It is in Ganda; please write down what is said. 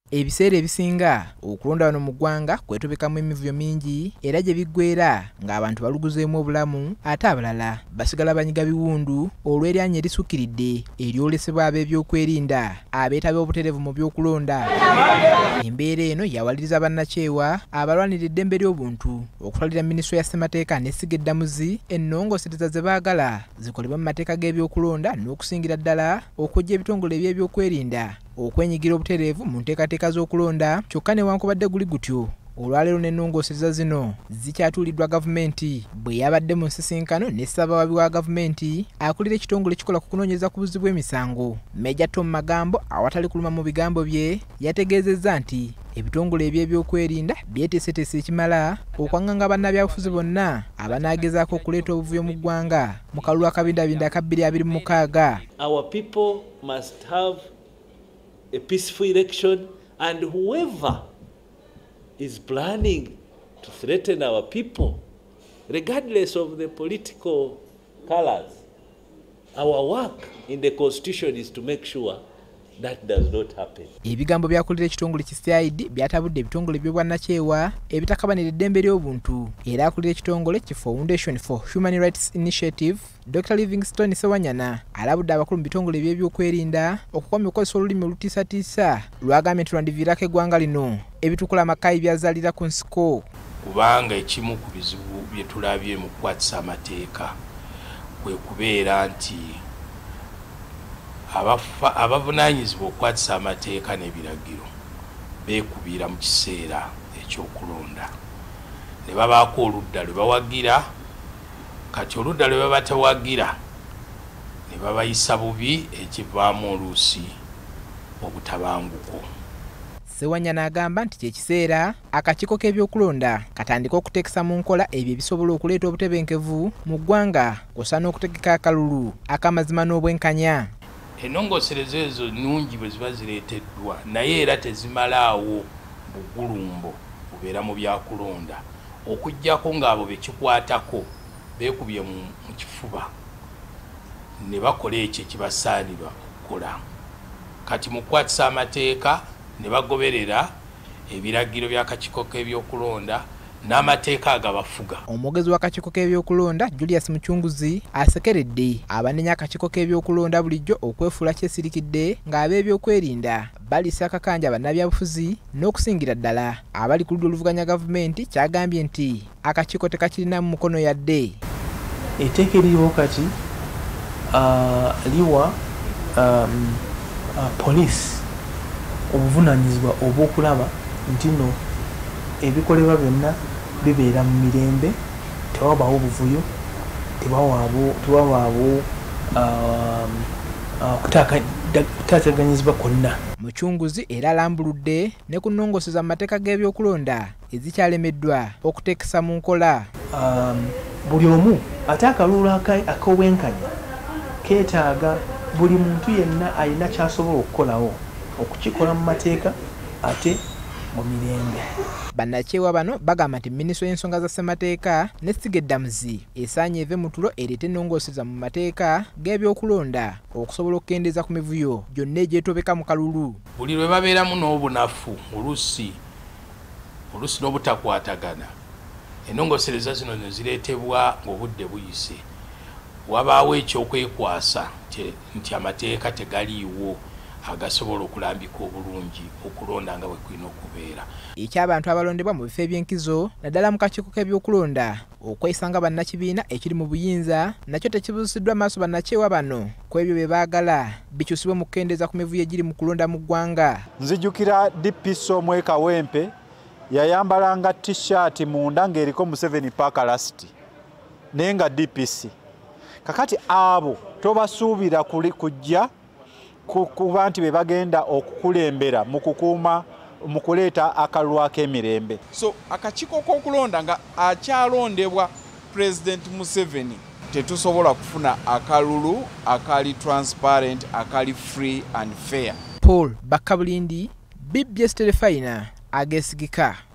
Ebiseera ebisinga okulonda wano mu ggwanga kwetobekamu emivuyo mingi era gye biggweera ng'abantu baluguzeemu obulamu ate abalala basigala banyiga biwundu olw'eryanya erisukkiridde eryolesebwa ab'ebyokwerinda abeetaba obutereevu mu by'okulonda. Embeera eno yawaliriza bannakyewa abalwanira eddembe ly'obuntu okutwalira minisitule ya ssemateeka n'essiga eddamuzi ennongoosereza ze baagala zikolebwa mu mateeka g'ebyokulonda n'okusingira ddala okujja ebitongole by'ebyokwerinda okwenyigira obutereevu mu nteekateeka z'okulonda kyokka newankubadde guli gutyo olwaleero n'ennongoosereza zino zikyatuuliddwa gavumenti bwe yabadde mu nsisinkano ne ssaabawabi wa gavumenti akulira ekitongole ekikola ku kunoonyereza ku buzzi bw'emisango. Major Tom Magambo awatali kuluma mu bigambo bye yategeezezza nti ebitongole eby'ebyokwerinda byeteeseteese ekimala okwanganga bannabyabufuzi bonna abanaagezaako okuleeta obuvuyo mu ggwanga mu kalulu akabindabinda aka 2026. Our people must have a peaceful election, and whoever is planning to threaten our people, regardless of the political colors, our work in the constitution is to make sure that does not happen. Ebigambo byakulira ekitongole ki CID byatabudde ebitongole by'obwannakyewa ebitakabanira eddembe ly'obuntu era akulira ekitongole ki Foundation for Human Rights Initiative Dr. Livingstone Sewanyana alabudde abakulu mu bitongole by'ebyokwerinda okukomya okukozesa olulimi olutiisatiisa lwagambye nti lwandiviirako eggwanga lino ebitukula amakayi byazaalira ku nsiko. Kubanga ekimu ku bizibu bye tulabye mu kukwatisa amateeka kwe kubeera nti abavunaanyizibwa okukwatisa amateeka n'ebiragiro beekubira mu kiseera ekyokulonda ne babaako oludda lwe bawagira, kati oludda lwe baba tewagira ne babayisa bubi ekivaamu oluusi obutabanguko. Sewanyana agamba nti kyekiseera akakiiko k'ebyokulonda katandika okuteekesa mu nkola ebyo ebisobola okuleeta obutebenkevu mu ggwanga kw'ossa n'okutegeka akalulu ak'amazima n'obwenkanya. Ennongoosereza ezo nnungi bwe ziba zireeteddwa naye era tezimalaawo bugulumbo bubeera mu byakulonda okuggyako ng'abo bekikwatako beekubye mu kifuba ne bakola ekyo ekibasaanirwa okukola. Kati mu kukwatisa amateeka ne bagoberera ebiragiro by'akakiiko k'ebyokulonda n'amateeka agabafuga. Omwogezi w'akakiiko k'ebyokulonda Julius Muchunguzi asekeredde abanenya akakiiko k'ebyokulonda bulijjo okwefuula kyesirikidde ng'ab'ebyokwerinda balisa akakanja bannabyabufuzi n'okusingira ddala abali ku ludda oluvuganya gavumenti kyagambye nti akakiiko tekakirina mu mukono yadde. Etteeka eririwo kati liwa poliisi obuvunaanyizibwa obw'okulaba nti no ebikolebwa byonna bibeera mu mirembe, tewabaawo buvuyo, tewabaawo kutaataganyizibwa kwonna. Muchunguzi era alambuludde ne ku nnongoosereza mu mateeka g'ebyokulonda ezikyalemeddwa okuteekesa mu nkola. Buli omu ate akalulu ak'obwenkanya keetaaga buli muntu yenna alina ky'asobola okukolawo okukikola mu mateeka ate mu mirembe. Bannakyewa bano bagamba nti minisitule y'ensonga za ssemateeka n'essiga eddamuzi esaanye eve mu tulo ereete ennongoosereza mu mateeka g'ebyokulonda okusobola okukendeeza ku mivuyo gyonna egyetobeka mu kalulu. Buli lwe babeeramu n'obunafu oluusi n'obutakwatagana, ennongoosereza zino ne zireetebwa ng'obudde buyise, wabaawo ekyokwekwasa nti amateeka tegaliiwo agasobola okulambika obulungi okulonda nga bwe kulina okubeera. Eky'abantu abalondebwa mu bifo eby'enkizo naddala mu kakiiko k'ebyokulonda okwesanga bannakibiina ekiri mu buyinza nakyo tekibuusiddwa maaso bannakyewa bano ku ebyo bye baagala bikyusibwe mu kukendeeza ku mivuyo egiri mu kulonda mu ggwanga. Nzijukira DPC Omweka Wempe yayambalanga t-shirt munda ng'eriko Museveni Park Lasiti naye nga DPC. Kakati abo tobasuubira kujja kuba nti be bagenda okukulembera mu kukuuma mu kuleeta akalulu ak'emirembe. So akakiiko k'okulonda nga akyalondebwa President Museveni tetusobola kufuna akalulu akali transparent, akali free and fair. Paul Bakabulindi, BBS Telefina, agesigika.